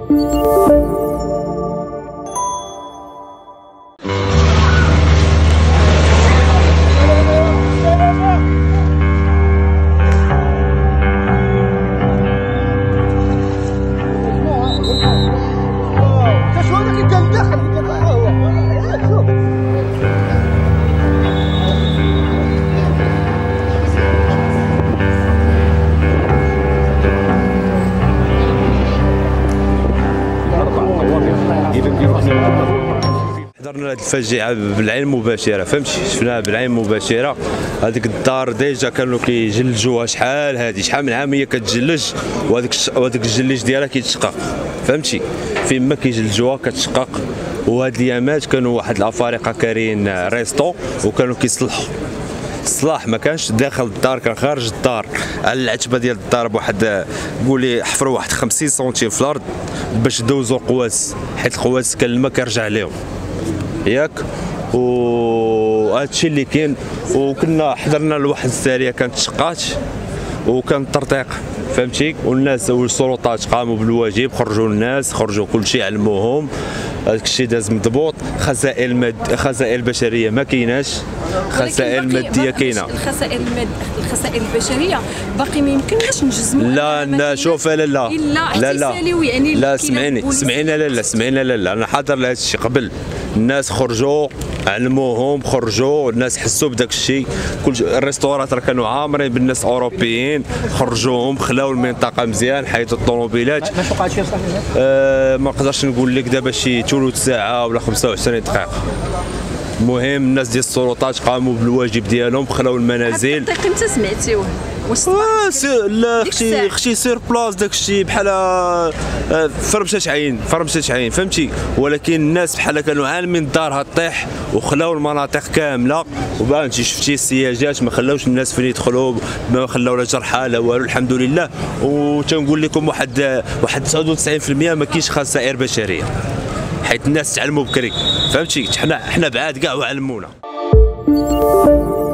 حضرنا هذه الفاجعه بالعين المباشره، فهمتي؟ شفناها بالعين المباشره. هذيك الدار ديجا كانوا كيجلجوها شحال هذه، شحال من عام هي كتجلج، وهذاك الجليج ديالها كيتشقق، فهمتي؟ فين ما كيجلجوها كتشقق. وهاد الايامات كانوا واحد الافارقه كارين ريستو وكانوا كيصلحوا الصلاح، ما كانش داخل الدار، كان خارج الدار على العتبه ديال الدار بواحد، قولي حفروا واحد 50 سنتيم في الارض باش دوزوا القواس، حيت القواس كان الماء كيرجع لهم ياك. وهادشي اللي كاين. وكنا حضرنا لواحد الساريه كانت شقات وكان طرطيق، فهمتي؟ والناس والسلطات قاموا بالواجب، خرجوا الناس، خرجوا كلشي، علموهم هذاك الشيء داز مضبوط. خسائر بشريه ما كايناش، خسائر ماديه كاينه. الخسائر البشريه باقي ما يمكنناش نجزموا. لا شوف، لا يعني لا سمعينا لا انا حاضر لهذا الشيء قبل. الناس خرجوا، علموهم، خرجوا الناس، حسوا بداك الشيء. كل الريستورات راه كانوا عامرين بالناس اوروبيين، خرجوهم، خلاو المنطقه مزيان، حيدوا الطوموبيلات. ما نقدرش نقول لك دابا شي ثلث ساعه ولا 25 دقيقه. المهم الناس ديال السلطات قاموا بالواجب ديالهم، خلاو المنازل. الطريق امتى سمعتيوه؟ لا اختي سير بلاص داك الشيء بحال فرمشة عين، فهمتي؟ ولكن الناس بحال كانوا عالمين الدار هطيح وخلاو المناطق كامله. وبان انت شفتي السياجات، ما خلاوش الناس فين يدخلوا، ما خلاو لا جرحى لا والو، الحمد لله. وتنقول لكم واحد 99% ما كاينش خسائر بشريه، حيت الناس تعلموا بكري، فهمتي؟ حنا بعاد كاع وعلمونا.